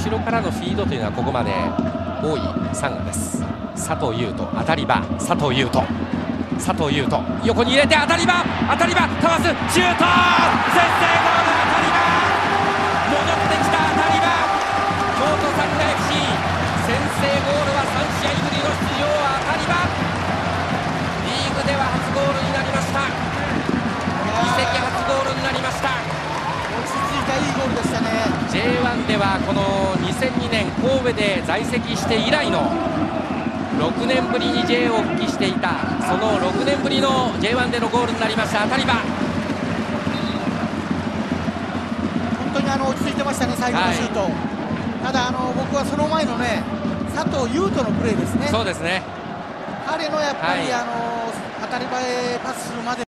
後ろからのフィードというのはここまで多いサンガです。佐藤優斗、当たり場、佐藤優斗、横に入れて当たり場、かわす、シュート、先制ゴール、当たり場、戻ってきた当たり場、京都サンガ FC、先制ゴールは3試合ぶりの出場、当たり場、リーグでは初ゴールになりました。移籍初ゴールになりました。 落ち着いたいいゴールでしたね。 J1 ではこの2002年神戸で在籍して以来の6年ぶりに J を復帰していた、その6年ぶりの J1 でのゴールになりました。当たり場、 本当に落ち着いてましたね、最後のシュート、はい、ただ僕はその前のね佐藤優斗のプレーですね。 そうですね、 彼のやっぱり、 はい、 当たり場へパスするまで